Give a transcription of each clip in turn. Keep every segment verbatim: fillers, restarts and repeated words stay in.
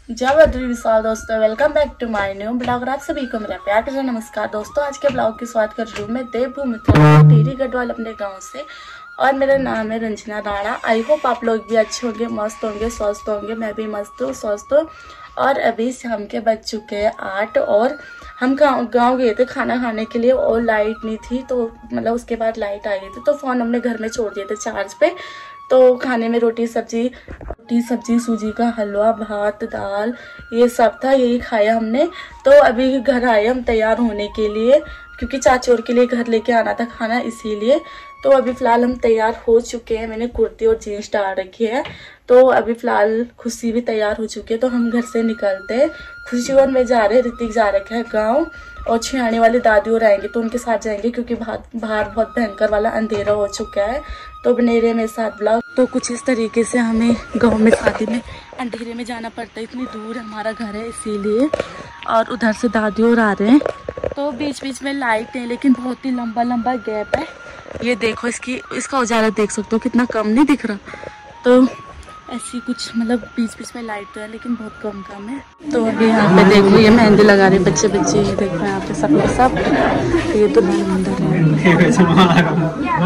जय बद्री विशाल दोस्तों, welcome back to my new blog. आप सभी को मेरा प्यार का नमस्कार। दोस्तों, आज के ब्लॉग की शुरुआत कर रही हूँ मैं देवभूमि टिहरी गढ़वाल अपने गांव से, और मेरा नाम है रंजना राणा। आई होप आप लोग भी अच्छे होंगे, मस्त होंगे, स्वस्थ होंगे। मैं भी मस्त हूँ, स्वस्थ हूँ। और अभी शाम के बज चुके हैं आठ, और हम गाँव गए थे खाना खाने के लिए, और लाइट नहीं थी, तो मतलब उसके बाद लाइट आ गई थी, तो फ़ोन हमने घर में छोड़ दिए थे चार्ज पे। तो खाने में रोटी सब्जी रोटी सब्जी सूजी का हलवा, भात, दाल, ये सब था, यही खाया हमने। तो अभी घर आए हम तैयार होने के लिए, क्योंकि चाची और के लिए घर लेके आना था खाना, इसीलिए। तो अभी फ़िलहाल हम तैयार हो चुके हैं। मैंने कुर्ती और जीन्स डाल रखी है। तो अभी फ़िलहाल खुशी भी तैयार हो चुकी है, तो हम घर से निकलते हैं। खुशी और मैं जा रहे हैं, ऋतिक जा रखे है गाँव, और छियाने वाली दादी और आएंगे तो उनके साथ जाएंगे, क्योंकि बाहर बाहर बहुत भयंकर वाला अंधेरा हो चुका है। तो बने रहे मेरे साथ ब्लॉग। तो कुछ इस तरीके से हमें गांव में शादी में अंधेरे में जाना पड़ता है, इतनी दूर हमारा घर है इसीलिए। और उधर से दादी और आ रहे हैं, तो बीच बीच में लाइट है, लेकिन बहुत ही लंबा लंबा गैप है। ये देखो, इसकी इसका उजाला देख सकते हो कितना कम नहीं दिख रहा। तो ऐसी कुछ मतलब बीच बीच में लाइट तो है, लेकिन बहुत कम कम है। तो अभी यहाँ पे देखो, ये मेहंदी लगा रहे बच्चे बच्चे, ये देखो यहाँ पे सब सब ये तो अंदर है।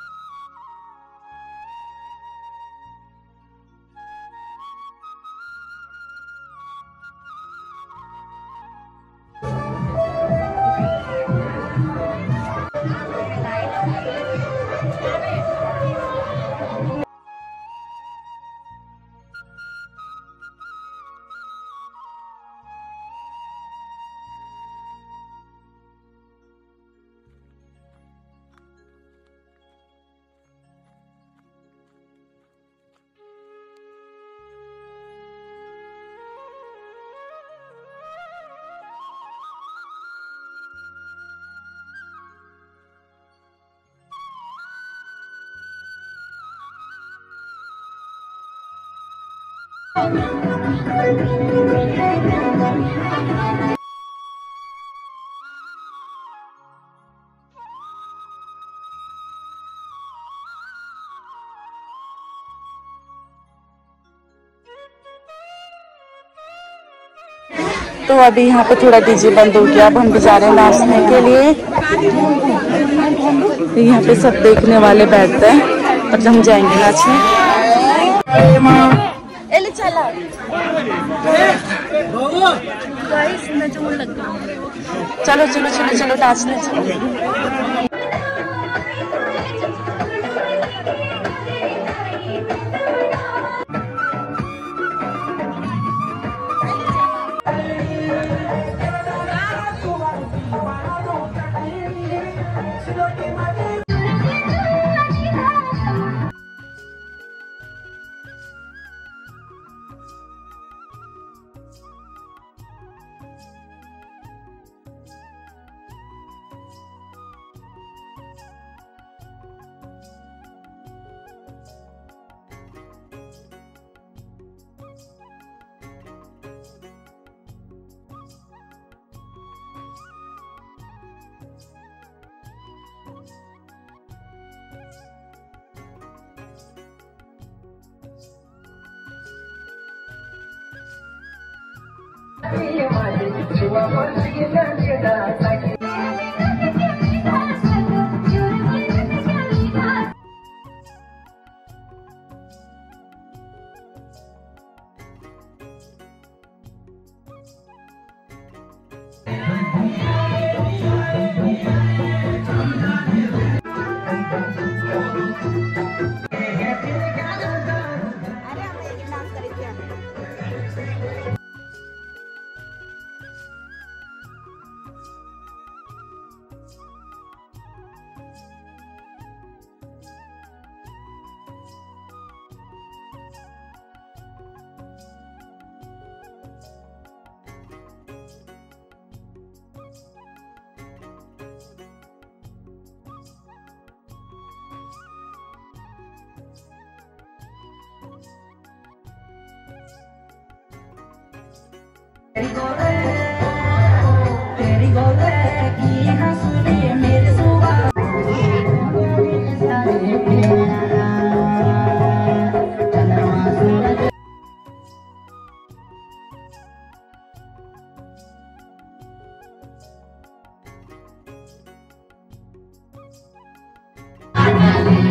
तो अभी यहाँ पे थोड़ा डीजे बंद हो गया, अब हम भी जा रहे हैं नाचने के लिए। यहाँ पे सब देखने वाले बैठते हैं, मतलब हम जाएंगे नाचने। चलो चलो चलो चलो नाचने चलो।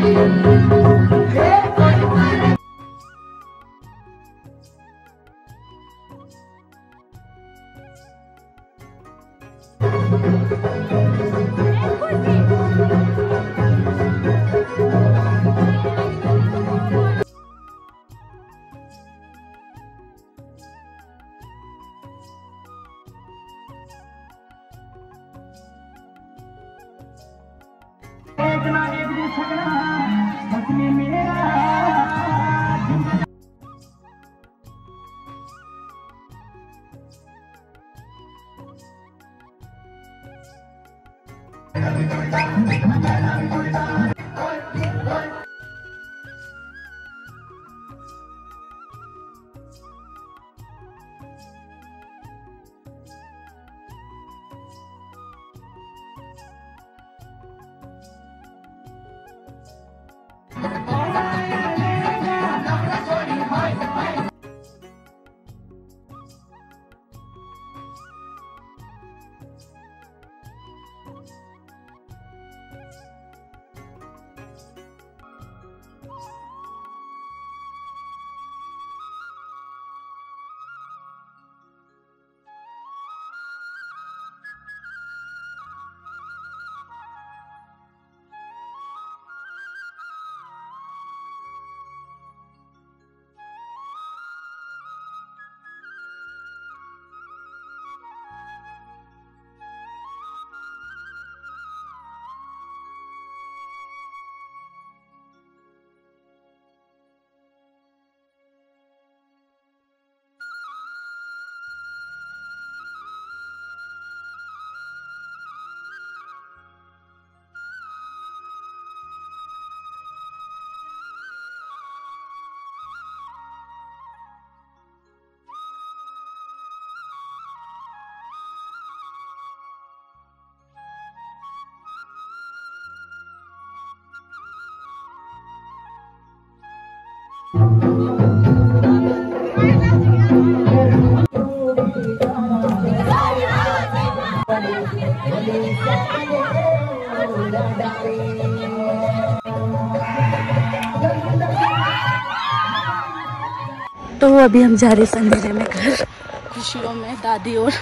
तो अभी हम जा रहे हैं अंधेरे में घर, खुशियों में दादी और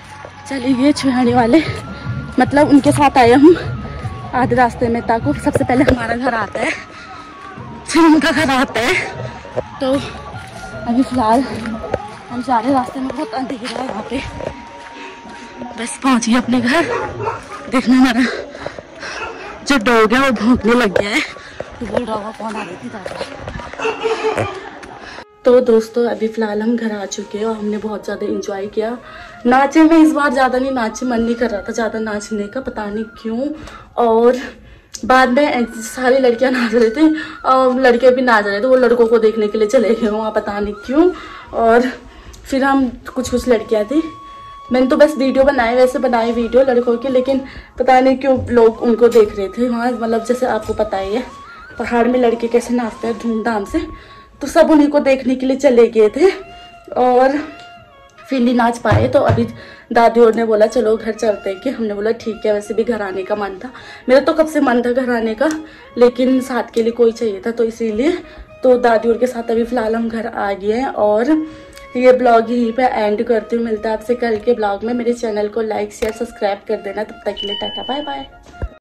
चली गए छुहाने वाले, मतलब उनके साथ आए हम आधे रास्ते में। ताको सबसे पहले हमारा घर आता है, फिर उनका घर आता है। तो अभी फिलहाल हम जा रहे रास्ते में, बहुत अंधेरा है वहाँ पे। बस पहुँच गए अपने घर। देखना हमारा जो डॉग है वो भौंकने लग गया है, तो बोल रहा होगा कौन आ रही थी दादा। तो दोस्तों अभी फ़िलहाल हम घर आ चुके हैं और हमने बहुत ज़्यादा एंजॉय किया। नाचे में इस बार ज़्यादा नहीं नाचे, मन नहीं कर रहा था ज़्यादा नाचने का, पता नहीं क्यों। और बाद में सारी लड़कियां नाच रहे थे और लड़के भी नाच रहे थे, वो लड़कों को देखने के लिए चले गए वहाँ, पता नहीं क्यों। और फिर हम कुछ कुछ लड़कियाँ थी, मैंने तो बस वीडियो बनाई, वैसे बनाई वीडियो लड़कों की, लेकिन पता नहीं क्यों लोग उनको देख रहे थे वहाँ। मतलब जैसे आपको पता ही है पहाड़ में लड़के कैसे नाचते हैं धूमधाम से, तो सब उन्हीं को देखने के लिए चले गए थे और फिर नहीं नाच पाए। तो अभी दादी और ने बोला चलो घर चलते हैं, कि हमने बोला ठीक है। वैसे भी घर आने का मन था, मेरा तो कब से मन था घर आने का, लेकिन साथ के लिए कोई चाहिए था, तो इसीलिए तो दादी और के साथ अभी फिलहाल हम घर आ गए हैं। और ये ब्लॉग यहीं पे एंड करती हूँ, मिलता है आपसे कल के ब्लॉग में। मेरे चैनल को लाइक शेयर सब्सक्राइब कर देना, तब तक के लिए टाटा बाय बाय।